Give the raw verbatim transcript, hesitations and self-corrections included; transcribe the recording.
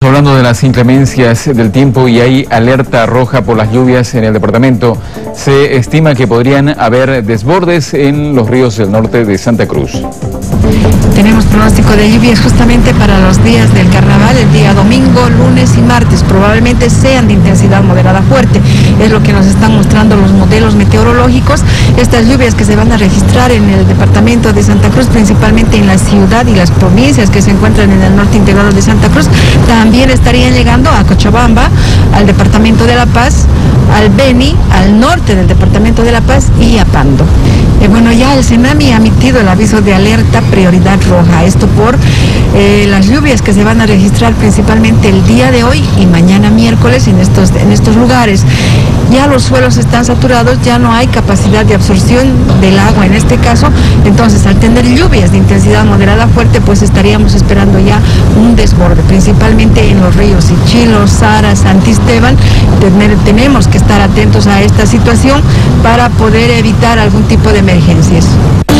Hablando de las inclemencias del tiempo y hay alerta roja por las lluvias en el departamento, se estima que podrían haber desbordes en los ríos del norte de Santa Cruz. Tenemos pronóstico de lluvias justamente para los días del carnaval, el día domingo, lunes y martes. Probablemente sean de intensidad moderada fuerte. Es lo que nos están mostrando los modelos meteorológicos. Estas lluvias que se van a registrar en el departamento de Santa Cruz, principalmente en la ciudad y las provincias que se encuentran en el norte integrado de Santa Cruz, también estarían llegando a Cochabamba, al departamento de La Paz, al Beni, al norte del departamento de La Paz y a Pando. Eh, bueno, ya el Senami ha emitido el aviso de alerta prioridad roja, esto por eh, las lluvias que se van a registrar principalmente el día de hoy y mañana miércoles en estos, en estos lugares. Ya los suelos están saturados, ya no hay capacidad de absorción del agua en este caso, entonces al tener lluvias de intensidad moderada fuerte, pues estaríamos esperando ya un desborde, principalmente en los ríos Ichilo, Sara, Santisteban. Tener, tenemos que estar atentos a esta situación para poder evitar algún tipo de emergencias.